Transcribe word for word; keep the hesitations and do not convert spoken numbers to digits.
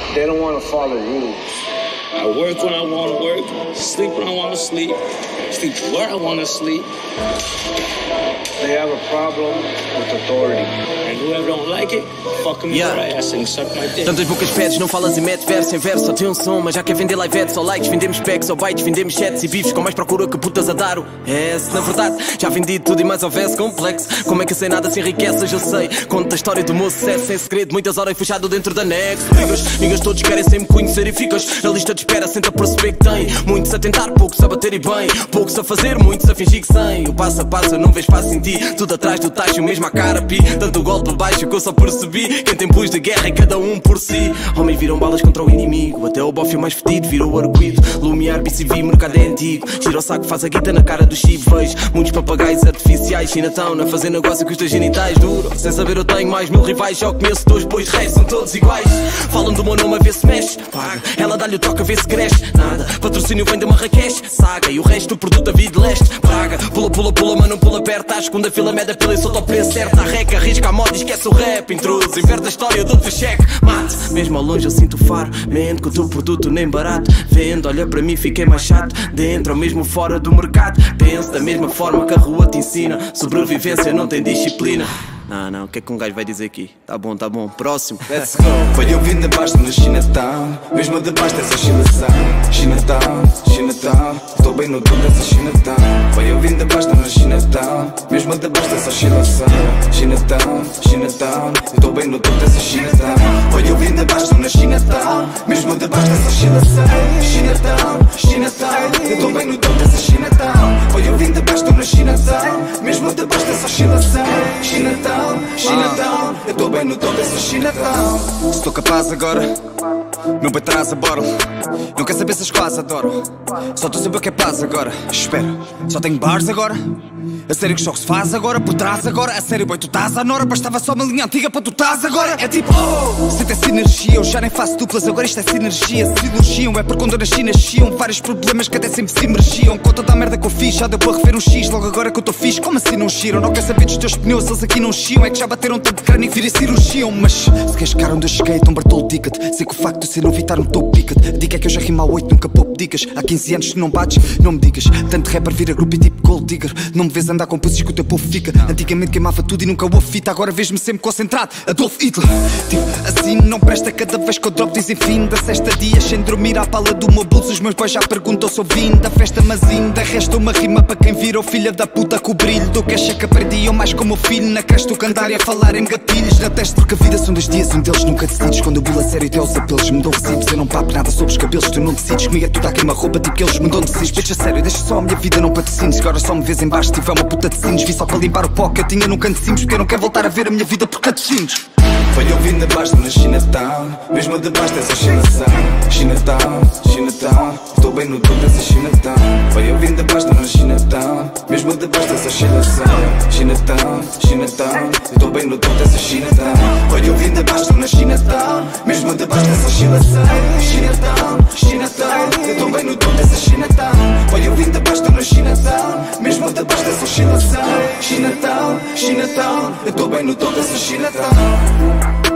They don't want to follow rules. I work when I want to work, sleep when I want to sleep, sleep where I want to sleep. They have a problem with authority. And whoever don't like it, fuck them Yeah. in their ass and suck my dick. Tantas bocas pedes, não falas e metes verso em verso. Só tem um som, mas já quer vender live ads. Só likes, vendemos packs, ou bytes, vendemos chats e bifes com mais procura que putas a dar o S. Na verdade, já vendi tudo e mais houvesse complexo. Como é que eu sei nada se enriqueces? Eu sei. Conta a história do meu sucesso sem segredo. Muitas horas fechado dentro da Next. Brigas, niggas todos querem sempre conhecer e ficas na lista de espera. Senta a perceber que tem muitos a tentar, poucos a bater e bem, poucos a fazer, muitos a fingir que sem. O passo a passo eu não vejo espaço em ti. Tudo atrás do tacho, mesmo a cara pi. Tanto golpe baixo que eu só percebi. Quem tem pus de guerra é cada um por si. Homens viram balas contra o inimigo. Até o bofe mais fedido virou arguido. Lumiar, B C V, mercado é antigo. Gira o saco, faz a guita na cara do chip. Vejo muitos papagaios artificiais. Chinatown a fazer negócio com os teus genitais. Duro, sem saber eu tenho mais mil rivais. Só conheço dois, pois de resto são todos iguais. Falam do meu nome a ver se mexe. Paga, ela dá-lhe o toque a ver se cresce. Nada, patrocínio vem de Marrakech. Saga, e o resto do produto a vida de leste. Praga, pula, pula, pula, mas não pula perto. À segunda fila, mede a pila e solta o preço certo. Arreca, arrisca a moda e esquece o rap. Intruso, inverte a história, eu dou-te cheque. Mate, mesmo ao longe eu sinto o faro. Mente com o teu produto nem barato. Vendo, olha para mim, fiquei mais chato. Dentro ou mesmo fora do mercado. Penso da mesma forma que a rua te ensina. Sobrevivência não tem disciplina. Não, não, o que é que um gajo vai dizer aqui? Tá bom, tá bom, próximo. Let's go. Foi eu vindo abaixo na Chinatown. Mesmo debaixo dessa oscilação. Chinatown, Chinatown, estou bem no topo dessa Chinatown. Foi eu vindo abaixo na Chinatown. Mesmo debaixo dessa oscilação. Chinatown, Chinatown, estou bem no topo dessa Chinatown. Foi eu vindo abaixo na Chinatown. Mesmo debaixo dessa oscilação. Chinatown, Chinatown, estou bem no topo dessa Chinatown. Foi eu vindo abaixo na Chinatown. Mesmo debaixo dessa oscilação. Chinatown, Chinatown, eu tô bem no topo dessa Chinatown. Estou capaz agora, meu pai traz a bora. Não quer saber se as quase adoro. Só tu saber o que é paz agora. Espera, só tenho bars agora. A sério que o jogo se faz agora, por trás agora. A sério, boy, tu estás à nora. Bastava só uma linha antiga para tu estás agora. É tipo, oh, sente essa energia. Eu já nem faço duplas, agora isto é sinergia. Se elogiam, é por quando nasci, nasciam vários problemas que até sempre se emergiam. Conta da merda que eu fiz, já deu para rever um X. Logo agora que eu estou fixe, como assim não giram? Não quer saber dos teus pneus, eles aqui não chiam. É que já bateram tanto de crânio e vira cirurgiam. Mas se queres chegar onde eu cheguei, então Bartolo dica-te. Sei que o facto de ser não evitar no topo pica-te. A dica é que eu já rimo há oito, nunca pouco dicas. Há quinze anos se não bates, não me digas. Tanto rapper vira grupo e tipo gold digger. Não me vês andar com pussies que o teu povo fica. Antigamente queimava tudo e nunca houve fita. Agora vês-me sempre concentrado, Adolf Hitler. Tipo, assim não presta cada vez que eu drop. Dizem fim da sexta dias sem dormir à pala do meu bolso. Os meus boys já perguntam se eu vim da festa, mas ainda resta uma rima para quem vira o filho da puta com o brilho do que acha que aprendiam mais como o filho. Na cresta o cantar e a falar em gatilhos. Na testa porque a vida são dois dias, um deles nunca decides. Quando eu bulo a sério até os apelos me dão recibos. Eu não papo nada sobre os cabelos, tu não decides. Comigo é tudo à queima-roupa, tipo que eles me dão decides. Bitch, a sério, deixa só a minha vida, não patrocines. Agora só me vês em baixo, tiver uma puta de sinos. Vi só para limpar o pó que eu tinha num canto simples. Porque eu não quero voltar a ver a minha vida por catecinhos. Foi eu vindo abaixo na Chinatown. Mesmo debaixo dessa oscilação. Chinatown, Chinatown, estou bem no topo dessa Chinatown. Foi eu vindo abaixo na Chinatown. Mesmo debaixo dessa oscilação. Chinatown, Chinatown, estou bem no topo dessa Chinatown. Foi eu vindo abaixo na Chinatown. Mesmo debaixo dessa oscilação. Chinatown, Chinatown, estou bem no topo dessa Chinatown. Foi eu vindo abaixo na Chinatown. Mesmo debaixo dessa oscilação. Chinatown, Chinatown, eu estou bem no topo dessa Chinatown.